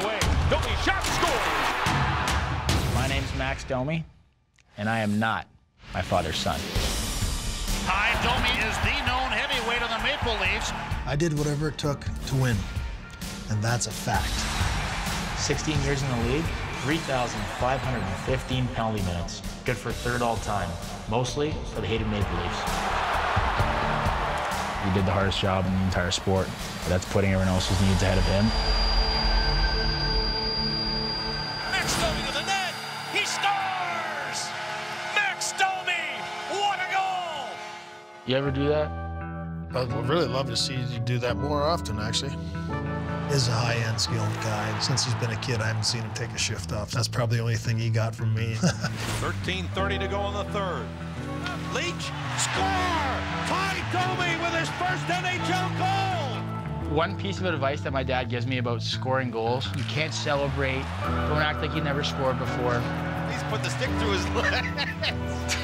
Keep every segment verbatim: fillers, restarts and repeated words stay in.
away. Domi shot scores. My name's Max Domi, and I am not my father's son. Hi, Domi is the known heavyweight of the Maple Leafs. I did whatever it took to win, and that's a fact. sixteen years in the league, three thousand five hundred fifteen penalty minutes. Good for third all time, mostly for the hated Maple Leafs. He did the hardest job in the entire sport, but that's putting everyone else's needs ahead of him. Max Domi to the net. He scores! Max Domi! What a goal! You ever do that? I would really love to see you do that more often, actually. Is a high-end skilled guy. Since he's been a kid, I haven't seen him take a shift off. That's probably the only thing he got from me. thirteen thirty to go in the third. Leach, score! Ty Domi with his first N H L goal! One piece of advice that my dad gives me about scoring goals, you can't celebrate. Don't act like you never scored before. He's put the stick through his legs.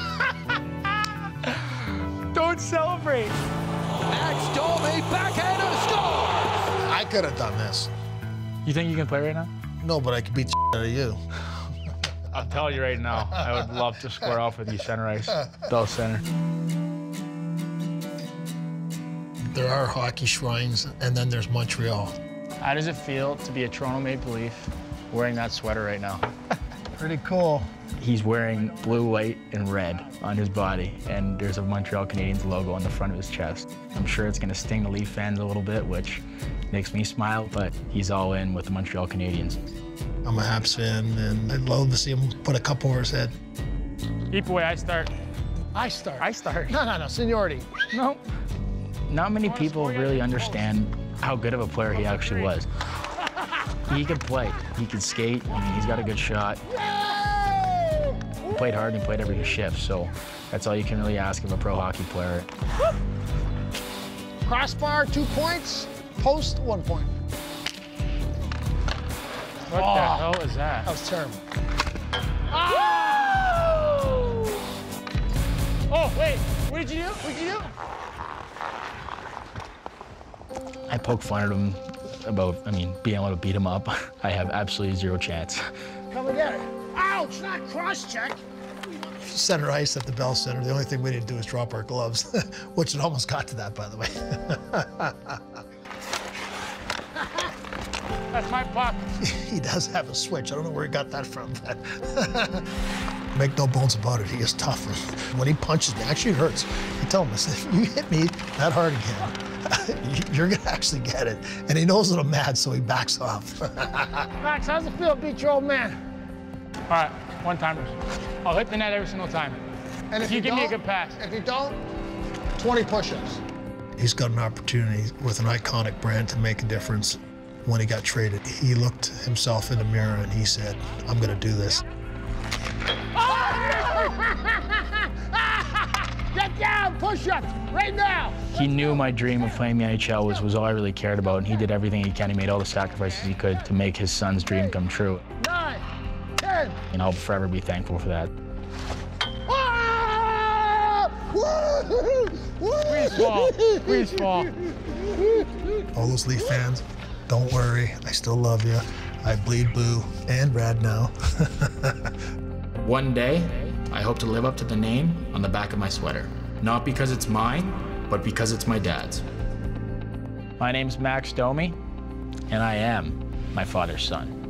Don't celebrate. Max Domi backhander scores! I could have done this. You think you can play right now? No, but I could beat the out of you. I'll tell you right now, I would love to square off with you center ice. Bell center. There are hockey shrines, and then there's Montreal. How does it feel to be a Toronto Maple Leaf wearing that sweater right now? Pretty cool. He's wearing blue, white, and red on his body, and there's a Montreal Canadiens logo on the front of his chest. I'm sure it's gonna sting the Leaf fans a little bit, which makes me smile, but he's all in with the Montreal Canadiens. I'm a Habs fan, and I'd love to see him put a cup over his head. Keep away, I start. I start. I start. No, no, no, seniority. No. Not many people really understand how good of a player he actually was. He could play, he could skate, I mean, he's got a good shot. He played hard and he played every shift, so that's all you can really ask of a pro hockey player. Crossbar, two points. Post, one point. What Oh. the hell is that? That was terrible. Oh! Oh, wait, what did you do? What did you do? I poke fun at him about, I mean, being able to beat him up. I have absolutely zero chance. Come and get it. Ouch, not cross-check. Center ice at the Bell Center. The only thing we didn't do is drop our gloves, which it almost got to that, by the way. That's my puck. He does have a switch. I don't know where he got that from. But make no bones about it, he is tough. And when he punches me, actually it hurts. I tell him, I said, if you hit me that hard again, you're gonna actually get it. And he knows that I'm mad, so he backs off. Max, how's it feel to beat your old man? All right, one-timers. I'll hit the net every single time. And if you give me a good pass. If you don't, twenty push-ups. He's got an opportunity with an iconic brand to make a difference. When he got traded, he looked himself in the mirror and he said, I'm gonna do this. Get down, push-ups, right now. He knew my dream of playing the N H L was, was all I really cared about, and he did everything he can. He made all the sacrifices he could to make his son's dream come true. Nine, ten. And I'll forever be thankful for that. Please fall, please fall. All those Leaf fans, don't worry, I still love you. I bleed blue and red now. One day, I hope to live up to the name on the back of my sweater. Not because it's mine, but because it's my dad's. My name's Max Domi, and I am my father's son.